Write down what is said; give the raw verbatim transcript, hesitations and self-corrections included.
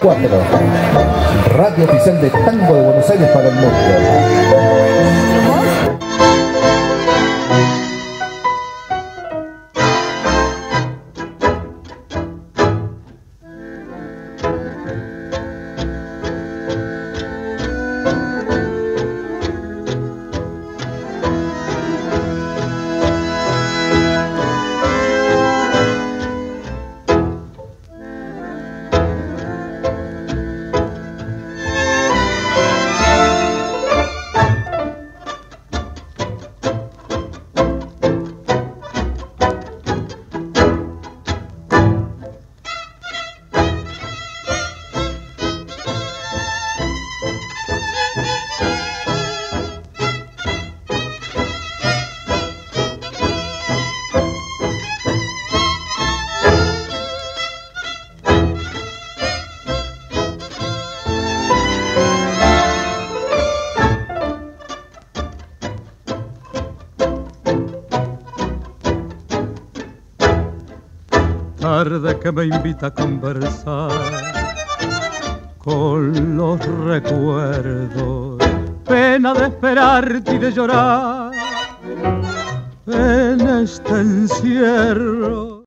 cuatro. Radio oficial de tango de Buenos Aires para el mundo. Tarde que me invita a conversar con los recuerdos, pena de esperarte y de llorar en este encierro.